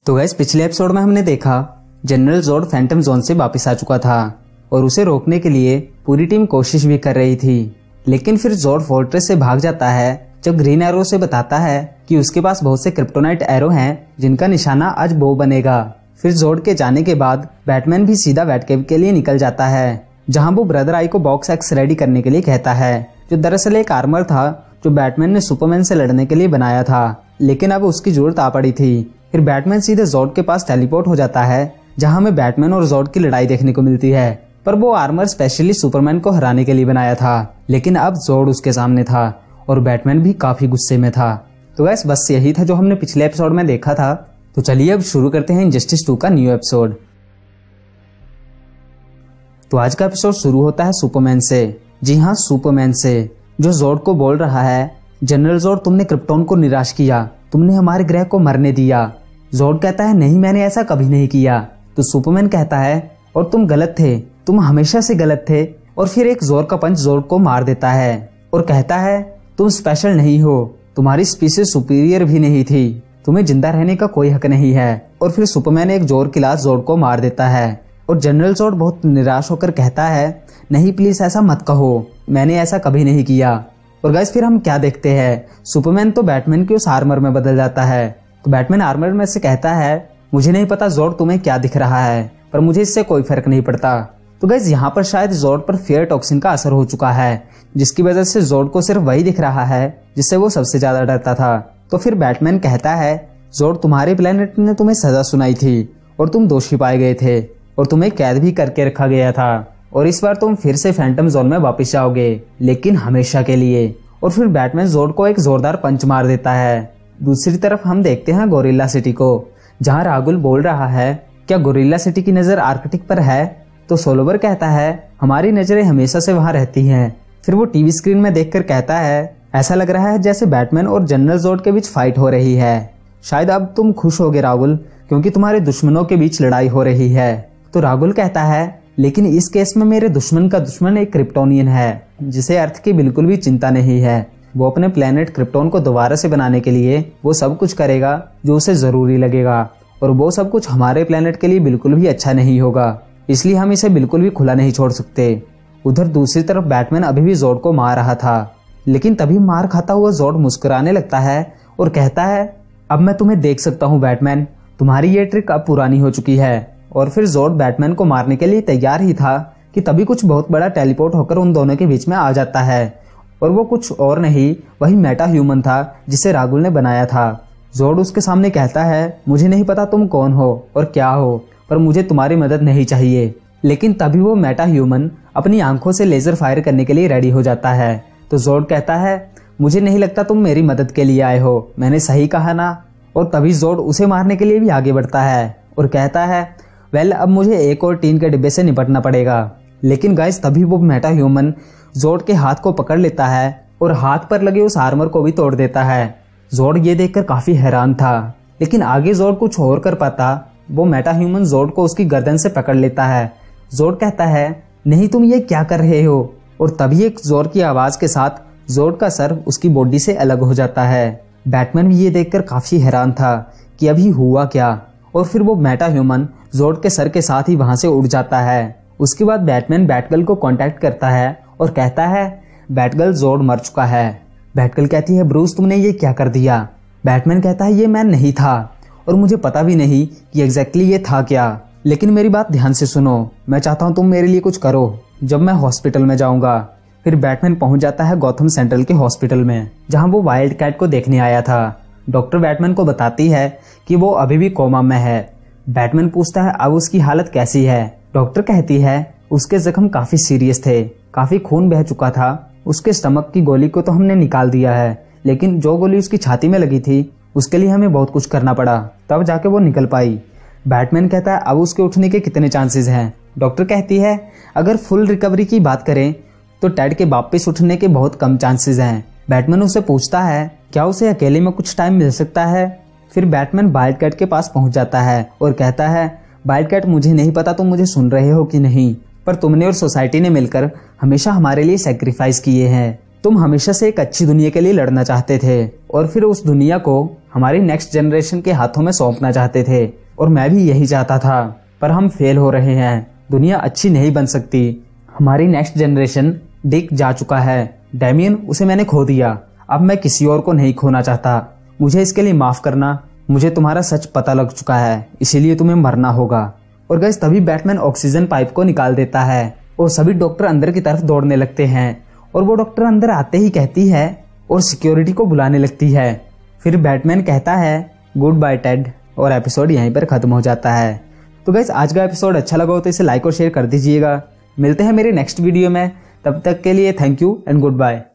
तो गैस पिछले एपिसोड में हमने देखा जनरल जोड फैंटम जोन से वापस आ चुका था और उसे रोकने के लिए पूरी टीम कोशिश भी कर रही थी। लेकिन फिर जोड फोर्ट्रेस से भाग जाता है जब ग्रीन एरो से बताता है कि उसके पास बहुत से क्रिप्टोनाइट एरो हैं जिनका निशाना आज बो बनेगा। फिर जोड के जाने के बाद बैटमैन भी सीधा बैटकेव के लिए निकल जाता है जहां वो ब्रदर आई को बॉक्स एक्स रेडी करने के लिए कहता है, जो दरअसल एक आर्मर था जो बैटमैन ने सुपरमैन से लड़ने के लिए बनाया था, लेकिन अब उसकी जरूरत आ पड़ी थी। फिर बैटमैन सीधे जोड के पास टेलीपोर्ट हो जाता है जहां हमें बैटमैन और जोड की लड़ाई देखने को मिलती है। पर वो आर्मर स्पेशली सुपरमैन को हराने के लिए बनाया था, लेकिन अब जोड उसके सामने था और बैटमैन भी काफी गुस्से में था। तो गैस बस यही था जो हमने पिछले एपिसोड में देखा था। तो चलिए अब शुरू करते हैं इनजस्टिस 2 का न्यू एपिसोड। तो आज का एपिसोड शुरू होता है सुपरमैन से। जी हाँ, सुपरमैन से, जो जोड को बोल रहा है, जनरल जोड तुमने क्रिप्टोन को निराश किया, तुमने हमारे ग्रह को मरने दिया। जोड कहता है नहीं, मैंने ऐसा कभी नहीं किया। तो सुपरमैन कहता है और तुम गलत थे, तुम हमेशा से गलत थे। और फिर एक जोर का पंच जोड को मार देता है और कहता है तुम स्पेशल नहीं हो, तुम्हारी स्पीसीज सुपीरियर भी नहीं थी, तुम्हें जिंदा रहने का कोई हक नहीं है। और फिर सुपरमैन एक जोर की लाश जोड को मार देता है और जनरल जोड बहुत निराश होकर कहता है नहीं प्लीज ऐसा मत कहो, मैंने ऐसा कभी नहीं किया। और गाइस फिर हम क्या देखते हैं, सुपरमैन तो बैटमैन की उस आर्मर में बदल जाता है। तो बैटमैन आर्मर में से कहता है मुझे नहीं पता जोड तुम्हें क्या दिख रहा है, पर मुझे इससे कोई फर्क नहीं पड़ता। तो गाइस यहाँ पर शायद जोड पर फियर टॉक्सिन का असर हो चुका है, जिसकी वजह से जोड को सिर्फ वही दिख रहा है जिससे वो सबसे ज्यादा डरता था। तो फिर बैटमैन कहता है जोड तुम्हारे प्लेनेट ने तुम्हें सजा सुनाई थी और तुम दोषी पाए गए थे और तुम्हें कैद भी करके रखा गया था, और इस बार तुम फिर से फैंटम जोन में वापस जाओगे, लेकिन हमेशा के लिए। और फिर बैटमैन जोड को एक जोरदार पंच मार देता है। दूसरी तरफ हम देखते हैं गोरिल्ला सिटी को, जहां राहुल बोल रहा है क्या गोरिल्ला सिटी की नजर आर्कटिक पर है। तो सोलोबर कहता है हमारी नजरें हमेशा से वहां रहती हैं। फिर वो टीवी स्क्रीन में देखकर कहता है ऐसा लग रहा है जैसे बैटमैन और जनरल जोड के बीच फाइट हो रही है। शायद अब तुम खुश होगे राहुल, क्योंकि तुम्हारे दुश्मनों के बीच लड़ाई हो रही है। तो राहुल कहता है लेकिन इस केस में मेरे दुश्मन का दुश्मन एक क्रिप्टोनियन है जिसे अर्थ की बिल्कुल भी चिंता नहीं है। वो अपने प्लेनेट क्रिप्टोन को दोबारा से बनाने के लिए वो सब कुछ करेगा जो उसे जरूरी लगेगा, और वो सब कुछ हमारे प्लेनेट के लिए बिल्कुल भी अच्छा नहीं होगा, इसलिए हम इसे बिल्कुल भी खुला नहीं छोड़ सकते। उधर दूसरी तरफ बैटमैन अभी भी जोड को मार रहा था, लेकिन तभी मार खाता हुआ जोड मुस्कुराने लगता है और कहता है अब मैं तुम्हें देख सकता हूँ बैटमैन, तुम्हारी ये ट्रिक अब पुरानी हो चुकी है। और फिर जोड बैटमैन को मारने के लिए तैयार ही था कि तभी कुछ बहुत बड़ा टेलीपोर्ट होकर उन दोनों के बीच में आ जाता है, और वो कुछ और नहीं वही मेटा ह्यूमन था जिसे राहुल ने बनाया था। जोड उसके सामने कहता है मुझे नहीं पता तुम कौन हो और क्या हो, पर मुझे तुम्हारी मदद नहीं चाहिए। लेकिन तभी वो मेटा ह्यूमन अपनी आंखों से लेजर फायर करने के लिए रेडी हो जाता है। तो जोड कहता है मुझे नहीं लगता तुम मेरी मदद के लिए आए हो, मैंने सही कहा ना। और तभी जोड उसे मारने के लिए भी आगे बढ़ता है और कहता है वेल अब मुझे एक और टीन के डिब्बे से निपटना पड़ेगा। लेकिन गाइस तभी वो मेटा ह्यूमन जोड के हाथ को पकड़ लेता है और हाथ पर लगे उस आर्मर को भी तोड़ देता है। जोड ये देखकर काफी हैरान था, लेकिन आगे जोड कुछ और कर पाता। वो मेटा ह्यूमन जोड को उसकी गर्दन से पकड़ लेता है। जोड कहता है नहीं तुम ये क्या कर रहे हो, और तभी एक जोर की आवाज के साथ जोड का सर उसकी बॉडी से अलग हो जाता है। बैटमैन भी ये देखकर काफी हैरान था कि अभी हुआ क्या, और फिर वो मेटा ह्यूमन जोड के सर के साथ ही वहां से उड़ जाता है। उसके बाद बैटमैन बैटगर्ल को कांटेक्ट करता है और कहता है बैटगर्ल जोड मर चुका है। बैटगर्ल कहती है ब्रूस तुमने ये क्या कर दिया। बैटमैन कहता है ये मैं नहीं था और मुझे पता भी नहीं कि एग्जैक्टली ये था क्या, लेकिन मेरी बात ध्यान से सुनो, मैं चाहता हूँ तुम मेरे लिए कुछ करो जब मैं हॉस्पिटल में जाऊंगा। फिर बैटमैन पहुंच जाता है गॉथम सेंट्रल के हॉस्पिटल में, जहां वो वाइल्ड कैट को देखने आया था। डॉक्टर बैटमैन को बताती है कि वो अभी भी कोमा में है। बैटमैन पूछता है अब उसकी हालत कैसी है। डॉक्टर कहती है उसके जख्म काफी सीरियस थे, काफी खून बह चुका था। उसके स्टमक की गोली को तो हमने निकाल दिया है, लेकिन जो गोली उसकी छाती में लगी थी उसके लिए हमें बहुत कुछ करना पड़ा, तब जाके वो निकल पाई। बैटमैन कहता है अब उसके उठने के कितने चांसेस हैं। डॉक्टर कहती है अगर फुल रिकवरी की बात करें तो टेड के वापस उठने के बहुत कम चांसेस हैं। बैटमैन उसे पूछता है क्या उसे अकेले में कुछ टाइम मिल सकता है। फिर बैटमैन वाइल्ड कैट के पास पहुंच जाता है और कहता है वाइल्ड कैट मुझे नहीं पता तुम मुझे सुन रहे हो कि नहीं, पर तुमने और सोसाइटी ने मिलकर हमेशा हमारे लिए सैक्रिफाइस किए हैं, तुम हमेशा से एक अच्छी दुनिया के लिए लड़ना चाहते थे और फिर उस दुनिया को हमारी नेक्स्ट जनरेशन के हाथों में सौंपना चाहते थे, और मैं भी यही चाहता था, पर हम फेल हो रहे हैं। दुनिया अच्छी नहीं बन सकती। हमारी नेक्स्ट जनरेशन डिक जा चुका है, डैमियन, उसे मैंने खो दिया। अब मैं किसी और को नहीं खोना चाहता। मुझे इसके लिए माफ करना। मुझे तुम्हारा सच पता लग चुका है, इसीलिए तुम्हें मरना होगा। और गाइस तभी बैटमैन ऑक्सीजन पाइप को निकाल देता है और सभी डॉक्टर अंदर की तरफ दौड़ने लगते हैं, और वो डॉक्टर अंदर आते ही कहती है और सिक्योरिटी को बुलाने लगती है। फिर बैटमैन कहता है गुड बाय टेड, और एपिसोड यहीं पर खत्म हो जाता है। तो गाइस आज का एपिसोड अच्छा लगा हो तो इसे लाइक और शेयर कर दीजिएगा। मिलते हैं मेरे नेक्स्ट वीडियो में, तब तक के लिए thank you and good bye.